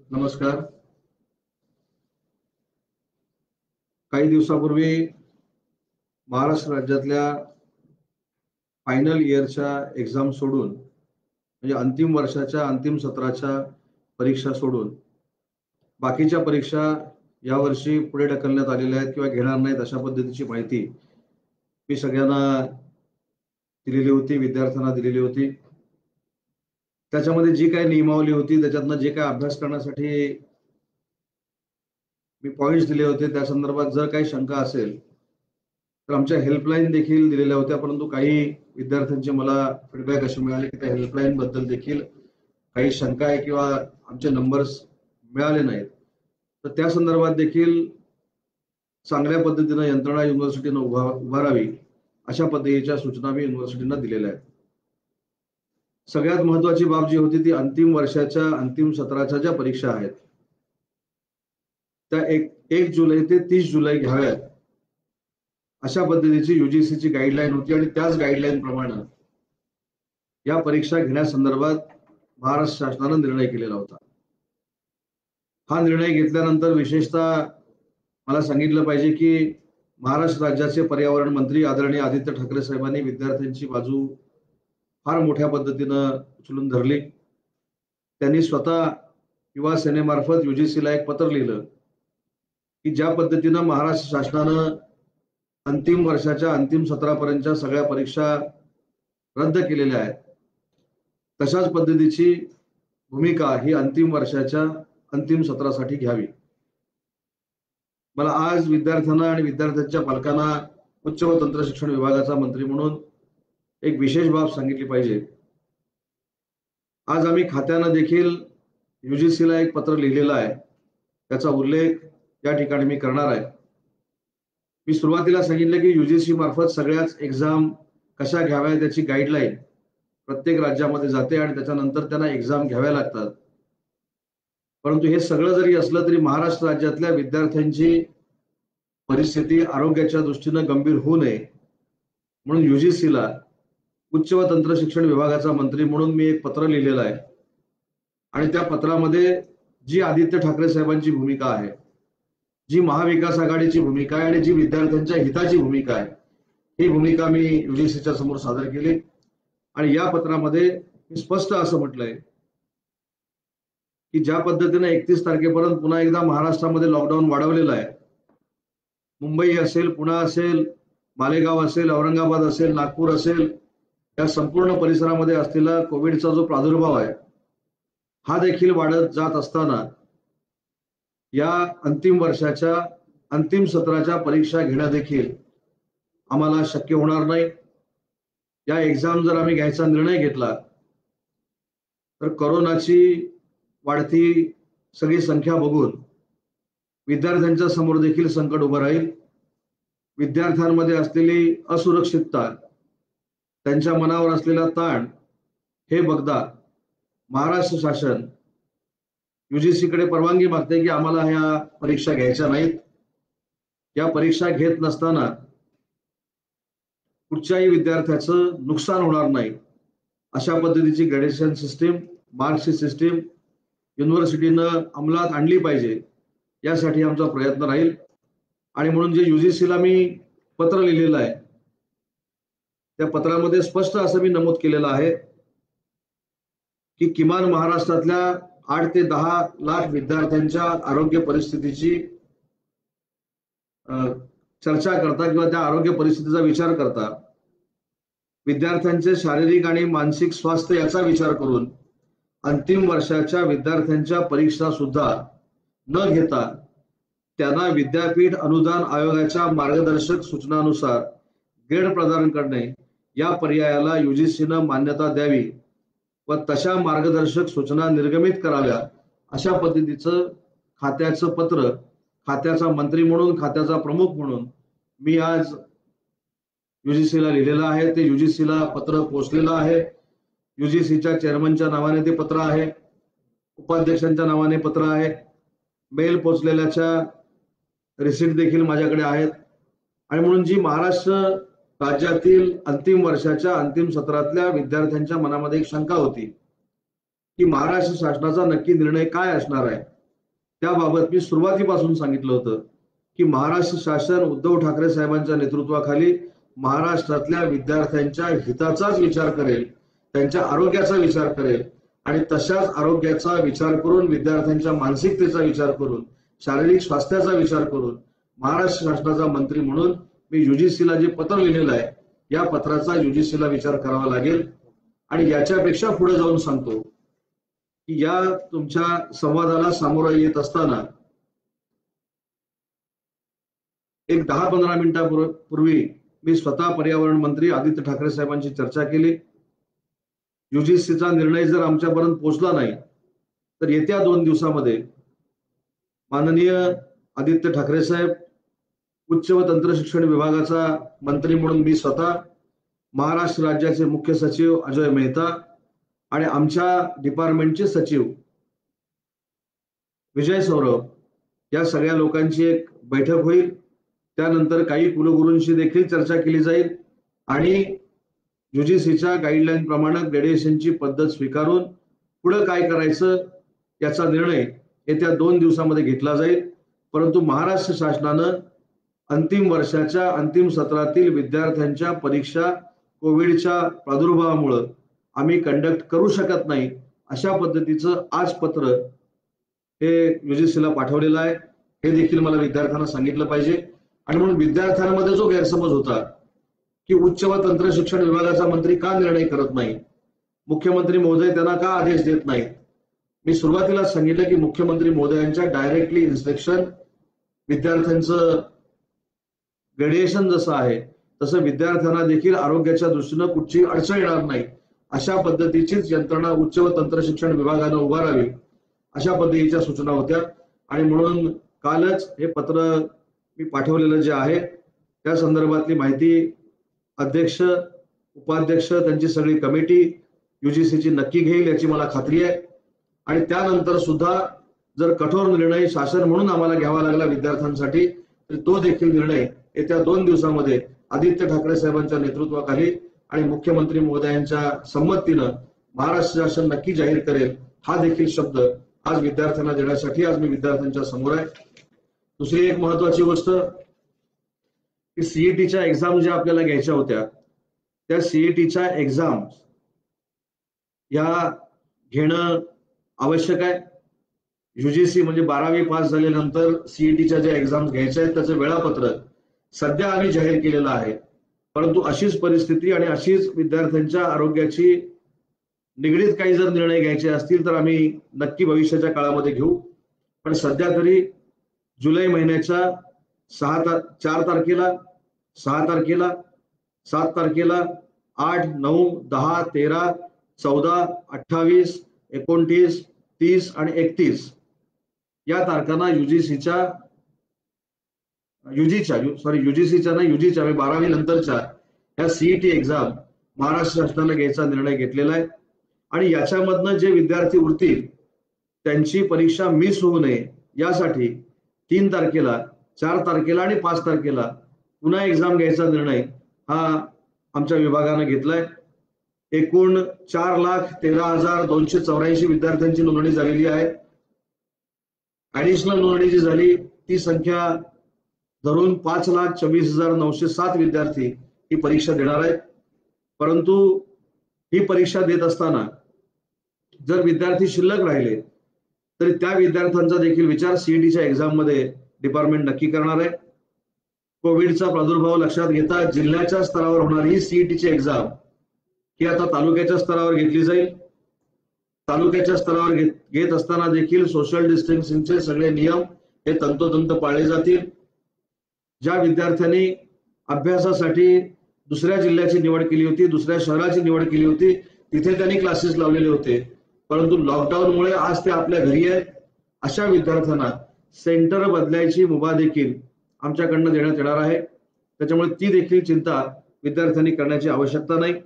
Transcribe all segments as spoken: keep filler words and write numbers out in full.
नमस्कार. काही दिवसापूर्वी महाराष्ट्र राज्यातल्या फायनल इयरच्या एक्झाम सोडून म्हणजे अंतिम वर्षाच्या अंतिम सत्राच्या परीक्षा सोडून बाकीच्या परीक्षा यावर्षी पुढे ढकलण्यात आलेल्या आहेत किंवा घेणार नाहीत अशा पद्धतीची माहिती मी सगळ्यांना दिलेली होती, विद्यार्थ्यांना दिलेली होती. त्याच्यामध्ये जी काही नियमावली होती त्याच्यातनं जे काही अभ्यास करण्यासाठी मी पॉइंट्स दिले होते त्या संदर्भात जर काही शंका असेल तर आमच्या हेल्पलाईन देखील दिलेल्या होत्या, परंतु काही विद्यार्थ्यांचे मला फीडबॅक असे मिळाले की त्या हेल्पलाईन बद्दल देखील काही शंका आहे किंवा आमचे नंबर्स मिळाले नाहीत. तर त्या संदर्भात देखील चांगल्या पद्धतीने यंत्रणा युनिव्हर्सिटीने उभा उभारावी अशा पद्धतीच्या सूचना मी युनिव्हर्सिटींना दिलेल्या आहेत. सगळ्यात महत्त्वाची बाब जी होती ती अंतिम वर्षाच्या अंतिम सत्राच्या ज्या परीक्षा आहेत त्या एक एक जुलै ते तीस जुलै घ्याव्यात अशा पद्धतीची युजीसीची गाईडलाईन होती आणि त्याच गाईडलाईन प्रमाणे या परीक्षा घेण्यासंदर्भात महाराष्ट्र शासनाने निर्णय केलेला होता. हा निर्णय घेतल्यानंतर विशेषतः मला सांगितलं पाहिजे की महाराष्ट्र राज्याचे पर्यावरण मंत्री आदरणीय आदित्य ठाकरे साहेबांनी विद्यार्थ्यांची बाजू फार मोठ्या पद्धतीनं उचलून धरली. त्यांनी स्वतः युवा सेनेमार्फत युजीसीला एक पत्र लिहिलं की ज्या पद्धतीनं महाराष्ट्र शासनानं अंतिम वर्षाच्या अंतिम सत्रापर्यंतच्या सगळ्या परीक्षा रद्द केलेल्या आहेत तशाच पद्धतीची भूमिका ही अंतिम वर्षाच्या अंतिम सत्रासाठी घ्यावी. मला आज विद्यार्थ्यांना आणि विद्यार्थ्यांच्या पालकांना उच्च व तंत्र शिक्षण विभागाचा मंत्री म्हणून एक विशेष बाब सांगितली पाहिजे. आज आम्ही खात्यानं देखील युजीसीला एक पत्र लिहिलेलं आहे, त्याचा उल्लेख या ठिकाणी मी करणार आहे. मी सुरुवातीला सांगितलं की युजीसी मार्फत सगळ्याच एक्झाम कशा घ्याव्या त्याची गाईडलाईन प्रत्येक राज्यामध्ये जाते आणि त्याच्यानंतर त्यांना एक्झाम घ्याव्या लागतात. परंतु हे सगळं जरी असलं तरी महाराष्ट्र राज्यातल्या विद्यार्थ्यांची परिस्थिती आरोग्याच्या दृष्टीनं गंभीर होऊ नये म्हणून युजीसीला उच्च व तंत्र शिक्षण विभागाचा मंत्री म्हणून मी एक पत्र लिहिलेलं आहे आणि त्या पत्रामध्ये जी आदित्य ठाकरे साहेबांची भूमिका आहे, जी महाविकास आघाडीची भूमिका आहे आणि जी विद्यार्थ्यांच्या हिताची भूमिका आहे ही भूमिका मी युजीसीच्या समोर सादर केली. आणि या पत्रामध्ये मी स्पष्ट असं म्हटलंय की ज्या पद्धतीने एकतीस तारखेपर्यंत पुन्हा एकदा महाराष्ट्रामध्ये लॉकडाऊन वाढवलेला आहे, मुंबई असेल, पुणे असेल, मालेगाव असेल, औरंगाबाद असेल, नागपूर असेल, या संपूर्ण परिसरामध्ये असलेला कोविडचा जो प्रादुर्भाव आहे हा देखील वाढत जात असताना या अंतिम वर्षाच्या अंतिम सत्राच्या परीक्षा घेणं देखील आम्हाला शक्य होणार नाही. या एक्झाम जर आम्ही घ्यायचा निर्णय घेतला तर कोरोनाची वाढती सगळी संख्या बघून विद्यार्थ्यांच्या समोर देखील संकट उभं राहील. विद्यार्थ्यांमध्ये असलेली असुरक्षितता, त्यांच्या मनावर असलेला ताण हे बघता महाराष्ट्र शासन युजीसीकडे परवानगी मागते की आम्हाला ह्या परीक्षा घ्यायच्या नाहीत. या परीक्षा घेत नसताना कुठच्याही विद्यार्थ्याचं नुकसान होणार नाही अशा पद्धतीची ग्रेडेशन सिस्टीम, मार्क्सची सिस्टीम युनिव्हर्सिटीनं अंमलात आणली पाहिजे यासाठी आमचा प्रयत्न राहील. आणि म्हणून जे युजीसीला मी पत्र लिहिलेलं आहे त्या पत्रामध्ये स्पष्ट असं मी नमूद केलेलं आहे की किमान महाराष्ट्रातल्या आठ ते दहा लाख विद्यार्थ्यांच्या आरोग्य परिस्थितीची चर्चा करता किंवा त्या आरोग्य परिस्थितीचा विचार करता विद्यार्थ्यांचे शारीरिक आणि मानसिक स्वास्थ्य याचा विचार करून अंतिम वर्षाच्या विद्यार्थ्यांच्या परीक्षा सुद्धा न घेता त्यांना विद्यापीठ अनुदान आयोगाच्या मार्गदर्शक सूचनानुसार ग्रेड प्रदान करणे या पर्यायाला युजीसीनं मान्यता द्यावी व तशा मार्गदर्शक सूचना निर्गमित कराव्या अशा पद्धतीचं खात्याचं पत्र खात्याचा मंत्री म्हणून, खात्याचा प्रमुख म्हणून मी आज युजीसीला लिहिलेलं आहे. ते युजीसीला पत्र पोहोचलेलं आहे. युजीसीच्या चेअरमनच्या नावाने ते पत्र आहे, उपाध्यक्षांच्या नावाने पत्र आहे, मेल पोहोचलेल्याच्या रिसिप्ट देखील माझ्याकडे आहेत. आणि म्हणून जी महाराष्ट्र राज्यातील अंतिम वर्षाच्या अंतिम सत्रातल्या विद्यार्थ्यांच्या मनामध्ये एक शंका होती की महाराष्ट्र शासनाचा नक्की निर्णय काय असणार आहे, त्याबाबत मी सुरुवातीपासून सांगितलं होतं की महाराष्ट्र शासन उद्धव ठाकरे साहेबांच्या नेतृत्वाखाली महाराष्ट्रातल्या विद्यार्थ्यांच्या हिताचाच विचार करेल, त्यांच्या आरोग्याचा विचार करेल आणि तशाच आरोग्याचा विचार करून, विद्यार्थ्यांच्या मानसिकतेचा विचार करून, शारीरिक स्वास्थ्याचा विचार करून महाराष्ट्र शासनाचा मंत्री म्हणून मी युजीसीला जे पत्र लिहिलेलं आहे या पत्राचा युजीसीला विचार करावा लागेल. आणि याच्यापेक्षा पुढे जाऊन सांगतो की या तुमच्या संवादाला सामोरं येत असताना एक दहा पंधरा मिनिटापूर्वी मी स्वतः पर्यावरण मंत्री आदित्य ठाकरे साहेबांची चर्चा केली. युजीसीचा निर्णय जर आमच्यापर्यंत पोहोचला नाही तर येत्या दोन दिवसामध्ये माननीय आदित्य ठाकरे साहेब, उच्च व तंत्र शिक्षण विभागाचा मंत्री म्हणून मी स्वतः, महाराष्ट्र राज्याचे मुख्य सचिव अजय मेहता आणि आमच्या डिपार्टमेंटचे सचिव विजय सौरभ या सगळ्या लोकांची एक बैठक होईल. त्यानंतर काही कुलगुरूंशी देखील चर्चा केली जाईल आणि युजीसीच्या गाईडलाईन प्रमाणे ग्रेडिएशनची पद्धत स्वीकारून पुढे काय करायचं याचा निर्णय येत्या दोन दिवसांमध्ये घेतला जाईल. परंतु महाराष्ट्र शासनानं अंतिम वर्षाच्या अंतिम सत्रातील विद्यार्थ्यांच्या परीक्षा कोविडच्या प्रादुर्भावामुळे आम्ही कंडक्ट करू शकत नाही अशा पद्धतीचं आज पत्र हे युजीसीला पाठवलेलं आहे. हे देखील मला विद्यार्थ्यांना सांगितलं पाहिजे. आणि म्हणून विद्यार्थ्यांमध्ये जो गैरसमज होता की उच्च व तंत्र शिक्षण विभागाचा मंत्री का निर्णय करत नाही, मुख्यमंत्री महोदय त्यांना का आदेश देत नाहीत, मी सुरुवातीला सांगितलं की मुख्यमंत्री महोदयांच्या डायरेक्टली इन्स्ट्रक्शन, विद्यार्थ्यांचं ग्रेडिएशन जसं आहे तसं विद्यार्थ्यांना देखील आरोग्याच्या दृष्टीनं कुठची अडचण येणार नाही अशा पद्धतीचीच यंत्रणा उच्च व तंत्र शिक्षण विभागानं उभारावी अशा पद्धतीच्या सूचना होत्या. आणि म्हणून कालच हे पत्र मी पाठवलेलं जे आहे त्या संदर्भातली माहिती अध्यक्ष, उपाध्यक्ष, त्यांची सगळी कमिटी युजीसीची नक्की घेईल याची मला खात्री आहे. आणि त्यानंतर सुद्धा जर कठोर निर्णय शासन म्हणून आम्हाला घ्यावा लागला विद्यार्थ्यांसाठी तर तो देखील निर्णय येत्या दोन दिवसामध्ये आदित्य ठाकरे साहेबांच्या नेतृत्वाखाली आणि मुख्यमंत्री महोदयांच्या संमतीनं महाराष्ट्र शासन नक्की जाहीर करेल हा देखील शब्द आज विद्यार्थ्यांना देण्यासाठी आज मी विद्यार्थ्यांच्या समोर आहे. दुसरी एक महत्वाची गोष्ट की सीईटीच्या एक्झाम ज्या आपल्याला घ्यायच्या होत्या त्या सीईटीच्या एक्झाम या घेणं आवश्यक आहे. युजीसी म्हणजे बारावी पास झाल्यानंतर सीईटीच्या ज्या एक्झाम्स घ्यायच्या आहेत त्याचं वेळापत्रक सध्या आम्ही जाहीर केलेलं आहे. परंतु अशीच परिस्थिती आणि अशीच विद्यार्थ्यांच्या आरोग्याची निगडीत काही जर निर्णय घ्यायचे असतील तर आम्ही नक्की भविष्याच्या काळामध्ये घेऊ. पण सध्या तरी जुलै महिन्याच्या सहा तार चार तारखेला, सहा तारखेला, सात तारखेला, आठ, नऊ, दहा, तेरा, चौदा, अठ्ठावीस, एकोणतीस, तीस आणि एकतीस या तारखांना युजीसीच्या युजीच्या सॉरी युजीसीच्या ना युजीच्या बारावी नंतरच्या या सीईटी एक्झाम महाराष्ट्र शासनाने घ्यायचा निर्णय घेतलेला आहे. आणि याच्यामधनं जे विद्यार्थी उरतील त्यांची परीक्षा मिस होऊ नये यासाठी तीन तारखेला, चार तारखेला आणि पाच तारखेला पुन्हा एक्झाम घ्यायचा निर्णय हा आमच्या विभागाने घेतलाय. एकूण चार लाख तेरा हजार दोनशे चौऱ्याऐंशी विद्यार्थ्यांची नोंदणी झालेली आहे. ऍडिशनल नोंदणी जी झाली ती संख्या धरून पाच लाख चोवीस हजार नऊशे सात विद्यार्थी ही परीक्षा देणार आहेत. परंतु ही परीक्षा देत असताना जर विद्यार्थी शिल्लक राहिले तरी त्या विद्यार्थ्यांचा देखील विचार सीईटीच्या एक्झाम मध्ये डिपार्टमेंट नक्की करणार आहे. कोविडचा प्रादुर्भाव लक्षात घेता जिल्ह्याच्या स्तरावर होणारी ही सीईटीची एक्झाम ही आता तालुक्याच्या स्तरावर घेतली जाईल. तालुक्याच्या स्तरावर घेत घेत असताना देखील सोशल डिस्टन्सिंगचे सगळे नियम हे तंतोतंत पाळले जातील. ज्या विद्यार्थ्यांनी अभ्यासासाठी दुसऱ्या जिल्ह्याची निवड केली होती, दुसऱ्या शहराची निवड केली होती, तिथे त्यांनी क्लासेस लावलेले होते, परंतु लॉकडाऊनमुळे आज ते आपल्या घरी आहेत, अशा विद्यार्थ्यांना सेंटर बदलायची मुभा देखील आमच्याकडनं देण्यात येणार आहे. त्याच्यामुळे ती देखील चिंता विद्यार्थ्यांनी करण्याची आवश्यकता नाही.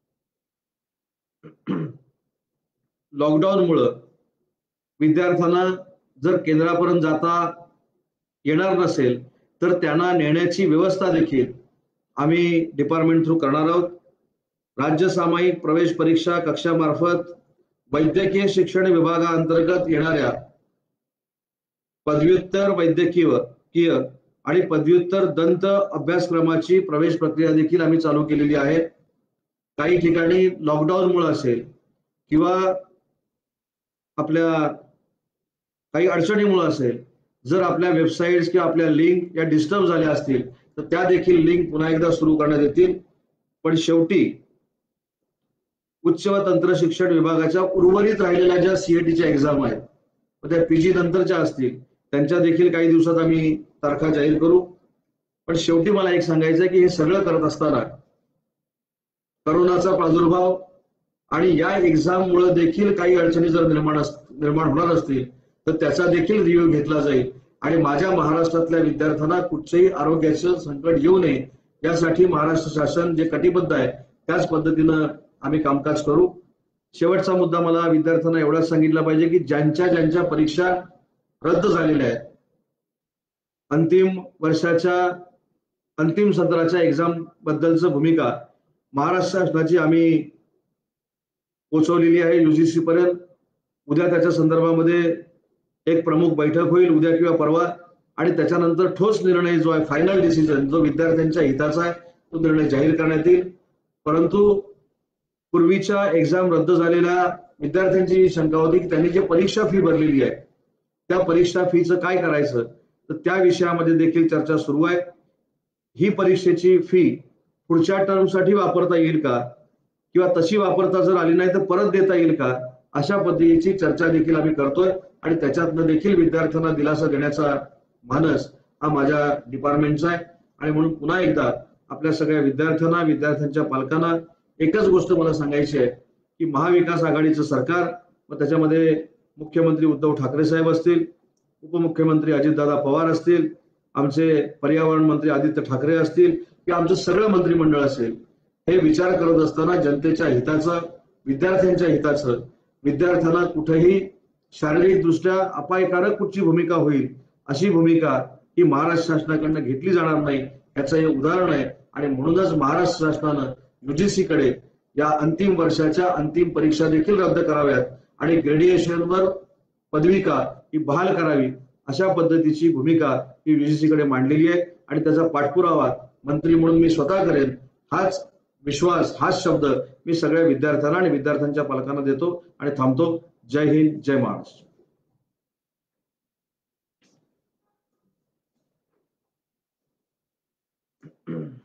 लॉकडाऊनमुळे विद्यार्थ्यांना जर केंद्रापर्यंत जाता येणार नसेल तर त्यांना नेण्याची व्यवस्था देखील आम्ही डिपार्टमेंट थ्रू करणार आहोत. राज्य सामायिक प्रवेश परीक्षा कक्षामार्फत वैद्यकीय शिक्षण विभागाअंतर्गत येणाऱ्या पदव्युत्तर वैद्यकीय कीय आणि पदव्युत्तर दंत अभ्यासक्रमाची प्रवेश प्रक्रिया देखील आम्ही चालू केलेली आहे. काही ठिकाणी लॉकडाऊनमुळे असेल किंवा आपल्या काही अडचणीमुळे असेल, जर आपल्या वेबसाईट्स किंवा आपल्या लिंक या डिस्टर्ब झाल्या असतील तर त्या देखील लिंक पुन्हा एकदा सुरू करण्यात येतील. पण शेवटी उच्च व तंत्र शिक्षण विभागाच्या उर्वरित राहिलेल्या ज्या सीएटीच्या एक्झाम आहेत त्या पीजी नंतरच्या असतील त्यांच्या देखील काही दिवसात आम्ही तारखा जाहीर करू. पण शेवटी मला एक सांगायचं आहे की हे सगळं करत असताना करोनाचा प्रादुर्भाव आणि या एक्झाममुळे देखील काही अडचणी जर निर्माण निर्माण होणार असतील तर त्याचा देखील रिव्ह्यू घेतला जाईल आणि माझ्या महाराष्ट्रातल्या विद्यार्थ्यांना कुठचंही आरोग्याचं संकट येऊ नये यासाठी महाराष्ट्र शासन जे कटिबद्ध आहे त्याच पद्धतीनं आम्ही कामकाज करू. शेवटचा मुद्दा मला विद्यार्थ्यांना एवढाच सांगितला पाहिजे की ज्यांच्या ज्यांच्या परीक्षा रद्द झालेल्या आहेत, अंतिम वर्षाच्या अंतिम सत्राच्या एक्झाम बद्दलचं भूमिका महाराष्ट्र शासनाची आम्ही पोहोचवलेली आहे युजीसी पर्यंत. उद्या त्याच्या संदर्भामध्ये एक प्रमुख बैठक होईल उद्या किंवा परवा आणि त्याच्यानंतर ठोस निर्णय जो आहे फायनल डिसिजन जो विद्यार्थ्यांच्या हिताचा आहे तो निर्णय जाहीर करण्यात येईल. परंतु पूर्वीच्या एक्झाम रद्द झालेल्या विद्यार्थ्यांची शंका होती की त्यांनी जे परीक्षा फी भरलेली आहे त्या परीक्षा फीचं काय करायचं, तर त्या विषयामध्ये देखील चर्चा सुरू आहे. ही परीक्षेची फी पुढच्या टर्मसाठी वापरता येईल का किंवा तशी वापरता जर आली नाही तर परत देता येईल का, अशा पद्धतीची चर्चा देखील आम्ही करतोय आणि त्याच्यातनं देखील विद्यार्थ्यांना दिलासा देण्याचा मानस हा माझ्या डिपार्टमेंटचा आहे. आणि म्हणून पुन्हा एकदा आपल्या सगळ्या विद्यार्थ्यांना विद्यार्थ्यांच्या पालकांना एकच गोष्ट मला सांगायची आहे की महाविकास आघाडीचं सरकार व त्याच्यामध्ये मुख्यमंत्री उद्धव ठाकरे साहेब असतील, उपमुख्यमंत्री अजितदादा पवार असतील, आमचे पर्यावरण मंत्री आदित्य ठाकरे असतील किंवा आमचं सगळं मंत्रिमंडळ असेल, हे विचार करत असताना जनतेच्या हिताचं, विद्यार्थ्यांच्या हिताचं, विद्यार्थ्यांना कुठेही शारीरिकदृष्ट्या अपायकारक कुठची भूमिका होईल अशी भूमिका ही महाराष्ट्र शासनाकडनं घेतली जाणार नाही याचं हे उदाहरण आहे. आणि म्हणूनच महाराष्ट्र शासनानं युजीसी कडे या अंतिम वर्षाच्या अंतिम परीक्षा देखील रद्द कराव्यात आणि ग्रॅज्युएशनवर पदविका ही बहाल करावी अशा पद्धतीची भूमिका ही युजीसी कडे मांडलेली आहे आणि त्याचा पाठपुरावा मंत्री म्हणून मी स्वतः करेन. हाच विश्वास, हाच शब्द मी सगळ्या विद्यार्थ्यांना आणि विद्यार्थ्यांच्या पालकांना देतो आणि थांबतो. जय हिंद, जय महाराष्ट्र.